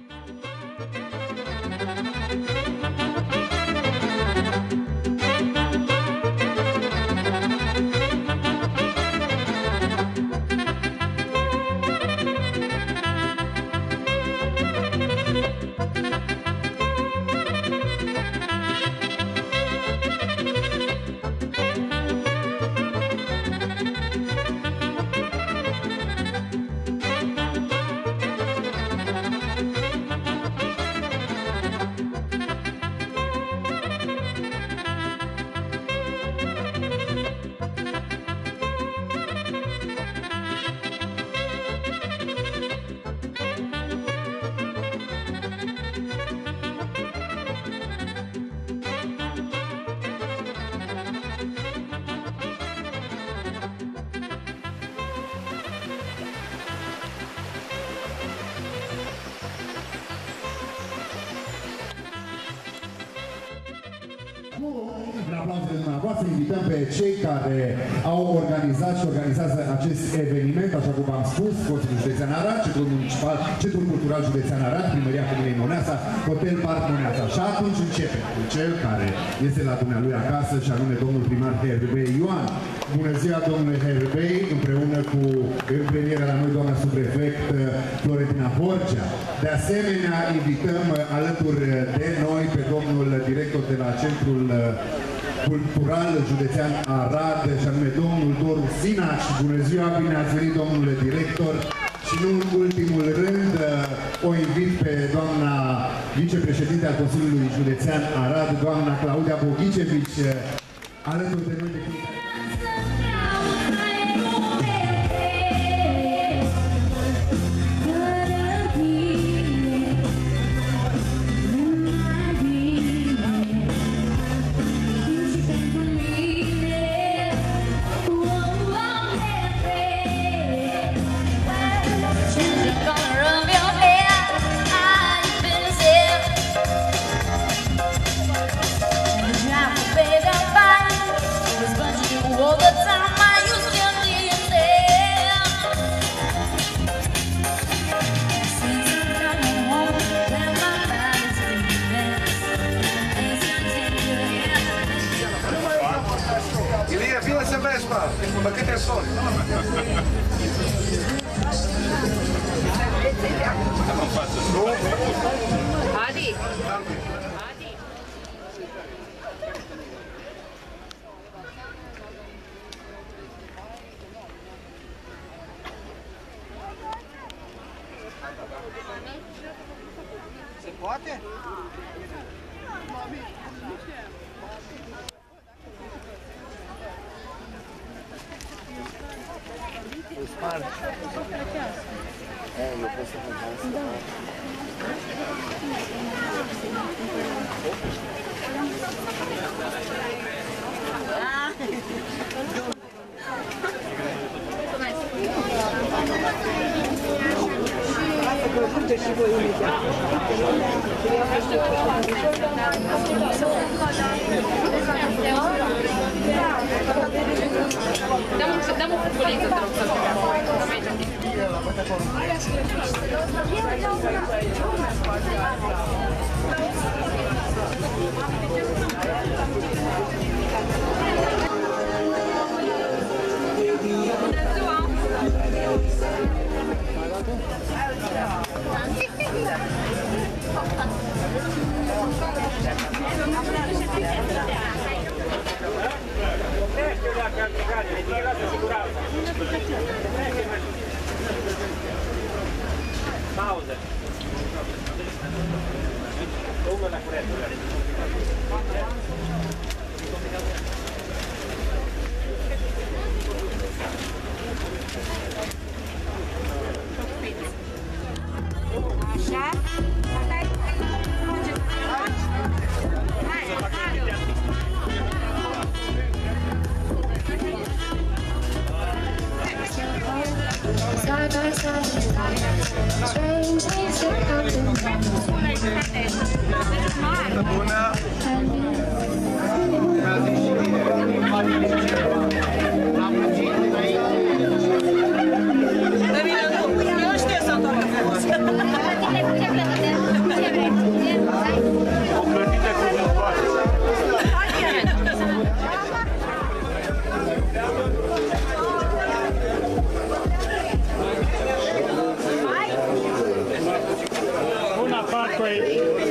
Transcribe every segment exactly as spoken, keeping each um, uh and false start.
În aplauzele dumneavoastră invităm pe cei care au organizat și organizează acest eveniment, așa cum v-am spus, Consiliul Județean Arad, Centrul Municipal, Centrul Cultural Județean Arad, Primăria Comunei Moneasa, Hotel Parc Moneasa. Și atunci începem cu cel care este la dumnealui acasă, și anume domnul primar Heribei Ioan. Bună ziua, domnule Heribei, împreună cu în premieră la noi doamna subprefect Florentina Borcea. De asemenea, invităm alături de noi pe domnul director de la Centrul Cultural Județean Arad, și anume domnul Doru Sinaci. Bună ziua, bine ați venit, domnule director. Și nu în ultimul rând, o invit pe doamna vicepreședinte al Consiliului Județean Arad, doamna Claudia Boghicevici, alături de noi de fiecare. Ma che te sono? Adi. Se poate? Spar. É, eu posso contar isso. Ah! Dăm o cuculiță, te rog să Pausa. Uno da corretto. Side by side, strange things that happen. Davide, eu não esqueço a tua Ecco lì.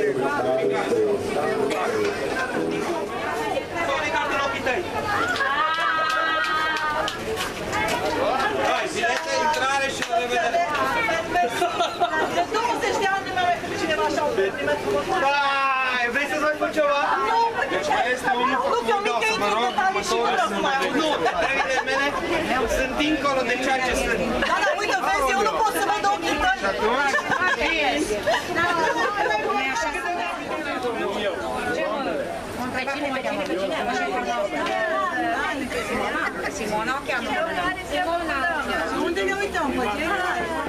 Ricordo l'occhi te. Dai, si lascia entrare și o vedere. De douăzeci de ani nu mi-a mai făcut cineva așa un compliment frumos. Dai, vrei să-ți mai spun ceva? Nu, Deci mai este unul cu nu, mi-au mică intru detalii și nu vreau să mai aud. Nu, trăile mele sunt dincolo de ceea ce sunt. Da, dar uite, vezi, eu nu pot să văd ochii tăi. Și atunci? Pe cine, pe cine, pe cine? Simona o cheamă. Simona. Unde ne uităm, pe cine?